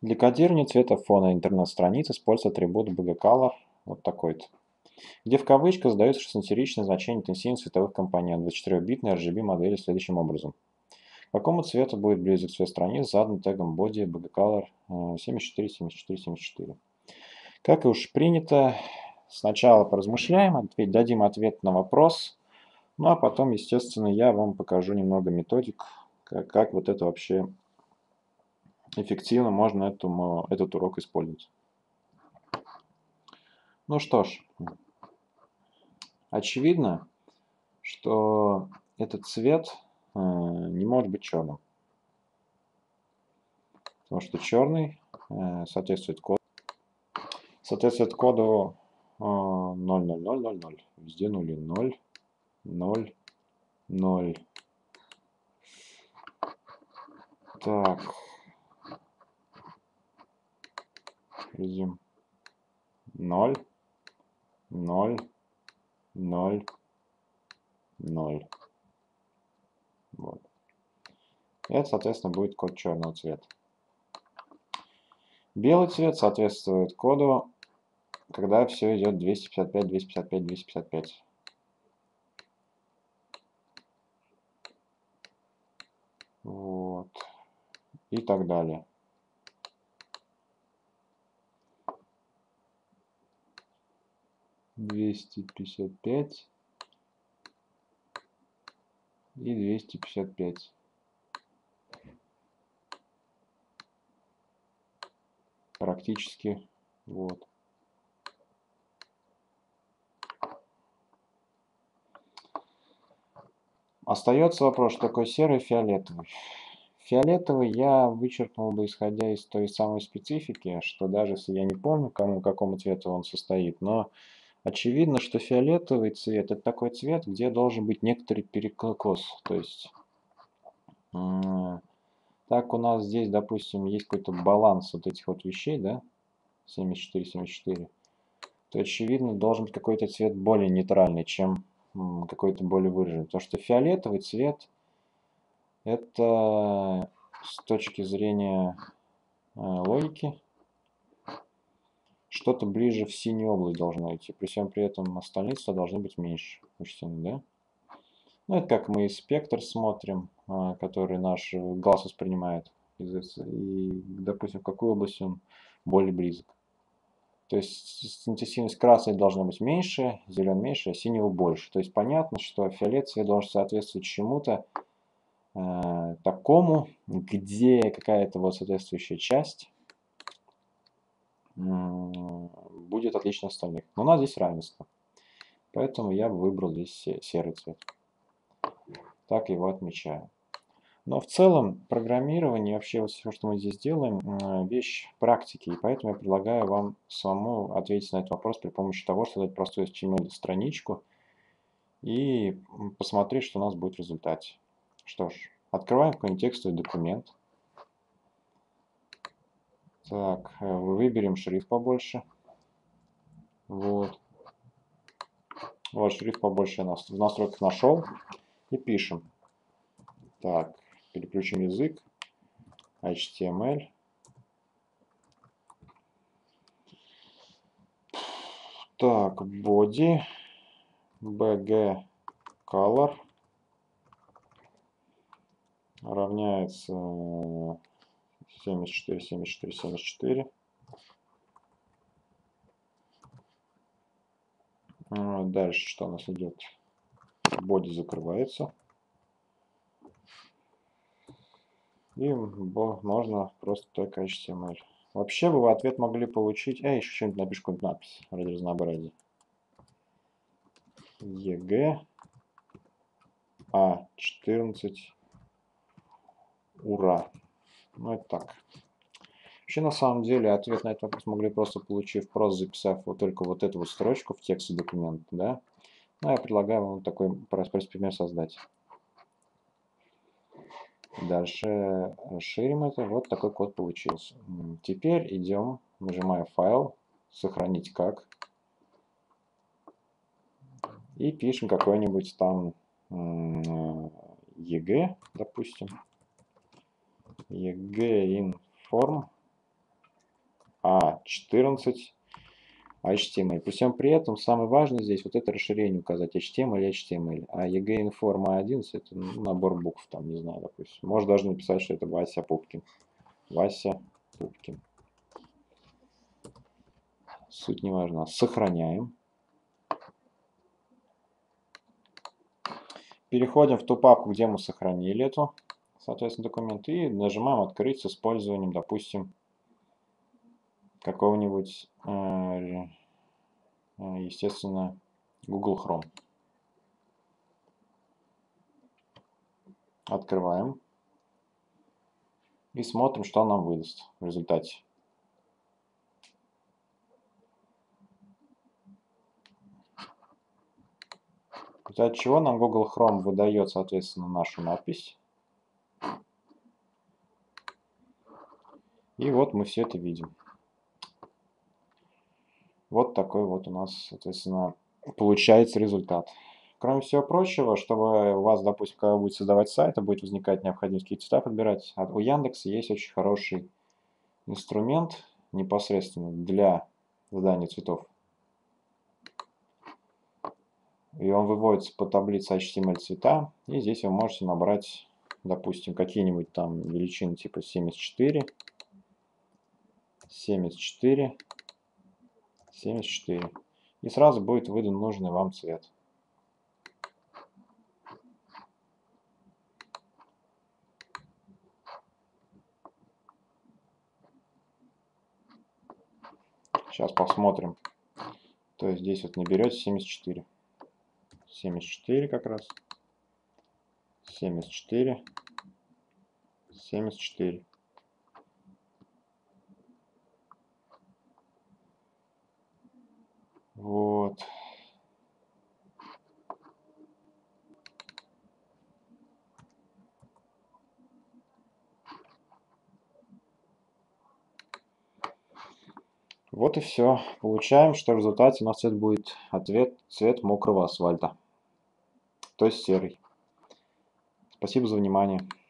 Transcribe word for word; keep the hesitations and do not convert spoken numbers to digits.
Для кодирования цвета фона интернет-страниц используется атрибут bgcolor, вот такой-то, где в кавычках задается шестнадцатиричное значение интенсивности цветовых компонентов двадцатичетырёхбитной эр джи би модели следующим образом. К какому цвету будет близок цвет страниц, задан тегом body bgcolor семьдесят четыре семьдесят четыре семьдесят четыре. Как и уж принято, сначала поразмышляем, ответ, дадим ответ на вопрос, ну а потом, естественно, я вам покажу немного методик, как, как вот это вообще эффективно можно этому, этот урок использовать. Ну что ж, очевидно, что этот цвет э, не может быть черным. Потому что черный э, соответствует коду, соответствует коду э, ноль ноль ноль ноль ноль. Везде нули. ноль ноль ноль. Так. Резюм. ноль ноль ноль ноль. Вот. Это, соответственно, будет код черного цвета. Белый цвет соответствует коду, когда все идет двести пятьдесят пять, двести пятьдесят пять, двести пятьдесят пять. Вот. И так далее. двести пятьдесят пять и двести пятьдесят пять. Практически вот. Остается вопрос, что такое серый и фиолетовый. Фиолетовый я вычеркнул бы, исходя из той самой специфики, что даже если я не помню, кому, какому цвету он состоит, но очевидно, что фиолетовый цвет — это такой цвет, где должен быть некоторый перекос. То есть, так у нас здесь, допустим, есть какой-то баланс вот этих вот вещей, да, семьдесят четыре семьдесят четыре, то, очевидно, должен быть какой-то цвет более нейтральный, чем какой-то более выраженный. Потому что фиолетовый цвет — это с точки зрения э, логики что-то ближе в синюю область должно идти. При всем при этом остальные цвета должны быть меньше. Учтены, да? Ну, это как мы и спектр смотрим, э, который наш глаз воспринимает. И, допустим, в какую область он более близок. То есть интенсивность красной должна быть меньше, зеленый меньше, а синего больше. То есть понятно, что фиолетовый цвет должен соответствовать чему-то э, такому, где какая-то вот соответствующая часть э, будет отлична от остальных. Но у нас здесь равенство. Поэтому я выбрал здесь серый цвет. Так его отмечаю. Но в целом программирование, вообще вот все, что мы здесь делаем, вещь практики. И поэтому я предлагаю вам самому ответить на этот вопрос при помощи того, что дать простую эйч ти эм эль-страничку и посмотреть, что у нас будет в результате. Что ж, открываем какой-нибудь текстовый документ. Так, выберем шрифт побольше. Вот. Вот шрифт побольше я в настройках нашел. И пишем. Так, переключим язык. эйч ти эм эль. Так, body, bgcolor равняется семьдесят четыре семьдесят четыре семьдесят четыре. Дальше что у нас идет? Body закрывается. И можно просто только эйч ти эм эль. Вообще бы вы ответ могли получить. А, еще что-нибудь напишу, какую-нибудь надпись ради разнообразия. ЕГЭ А четырнадцать. Ура. Ну, это так. Вообще, на самом деле, ответ на этот вопрос могли просто получив, просто записав вот только вот эту вот строчку в тексте документа, да. Ну, я предлагаю вам такой простой пример создать. Дальше расширим это. Вот такой код получился. Теперь идем, нажимаем файл, сохранить как. И пишем какой-нибудь там ЕГЭ, допустим. ЕГЭ информ. четырнадцать эйч ти эм эль. При всем при этом самое важное здесь вот это расширение указать эйч ти эм эль, эйч ти эм эль. А eginform эй одиннадцать это ну, набор букв, там, не знаю, допустим. Может даже написать, что это Вася Пупкин. Вася Пупкин. Суть не важна. Сохраняем. Переходим в ту папку, где мы сохранили эту, соответственно, документ, и нажимаем «Открыть» с использованием, допустим, какого-нибудь, естественно, Google Chrome. Открываем. И смотрим, что нам выдаст в результате. В результате чего нам Google Chrome выдает, соответственно, нашу надпись. И вот мы все это видим. Вот такой вот у нас, соответственно, получается результат. Кроме всего прочего, чтобы у вас, допустим, когда вы будете создавать сайт, будет возникать необходимость какие-то цвета подбирать, а у Яндекса есть очень хороший инструмент непосредственно для задания цветов. И он выводится по таблице эйч ти эм эль цвета. И здесь вы можете набрать, допустим, какие-нибудь там величины типа семьдесят четыре, семьдесят четыре, семьдесят четыре. И сразу будет выдан нужный вам цвет. Сейчас посмотрим. То есть здесь вот наберете семьдесят четыре. семьдесят четыре как раз. семьдесят четыре. семьдесят четыре. Вот. Вот и все. Получаем, что в результате у нас цвет будет ответ, цвет мокрого асфальта. То есть серый. Спасибо за внимание.